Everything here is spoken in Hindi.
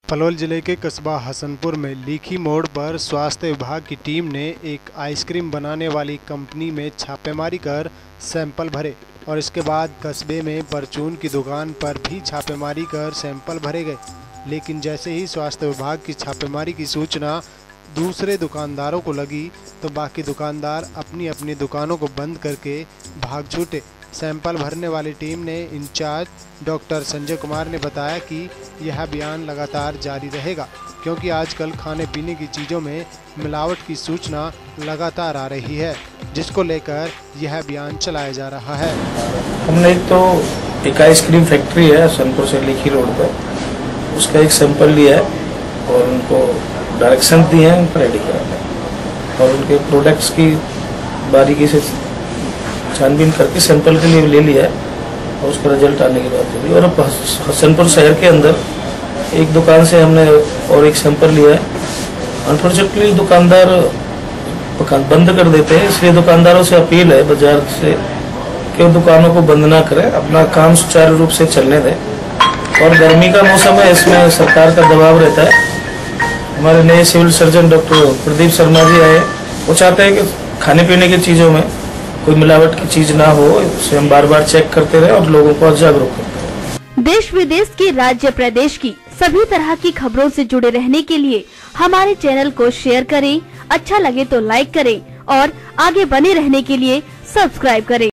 पलवल जिले के कस्बा हसनपुर में लीखी मोड़ पर स्वास्थ्य विभाग की टीम ने एक आइसक्रीम बनाने वाली कंपनी में छापेमारी कर सैंपल भरे और इसके बाद कस्बे में परचून की दुकान पर भी छापेमारी कर सैंपल भरे गए। लेकिन जैसे ही स्वास्थ्य विभाग की छापेमारी की सूचना दूसरे दुकानदारों को लगी तो बाकी दुकानदार अपनी अपनी दुकानों को बंद करके भाग छूटे। सैंपल भरने वाली टीम ने इंचार्ज डॉक्टर संजय कुमार ने बताया कि यह अभियान लगातार जारी रहेगा, क्योंकि आजकल खाने पीने की चीज़ों में मिलावट की सूचना लगातार आ रही है, जिसको लेकर यह अभियान चलाया जा रहा है। हमने एक आइसक्रीम फैक्ट्री है सनपुर से लीखी रोड पर, उसका एक सैंपल लिया है और उनको डायरेक्शन दिए हैं उनको रेडी कराने और उनके प्रोडक्ट्स की बारीकी से छानबीन करके सैंपल के लिए ले लिया है और उसका रिजल्ट आने की बात हुई। और अब हसनपुर शहर के अंदर एक दुकान से हमने और एक सैंपल लिया है। अनफॉर्चुनेटली दुकानदार बंद कर देते हैं, इसलिए दुकानदारों से अपील है बाजार से कि दुकानों को बंद ना करें, अपना काम सुचारू रूप से चलने दें। और गर्मी का मौसम है, इसमें सरकार का दबाव रहता है। हमारे नए civil surgeon doctor Pradeep Sharma ji आए, वो चाहते हैं कि खाने पीने की चीज़ों में कोई मिलावट की चीज ना हो, उसे हम बार बार चेक करते रहे और लोगों को जागरूक करते रहे। देश विदेश की, राज्य प्रदेश की सभी तरह की खबरों से जुड़े रहने के लिए हमारे चैनल को शेयर करें, अच्छा लगे तो लाइक करें और आगे बने रहने के लिए सब्सक्राइब करें।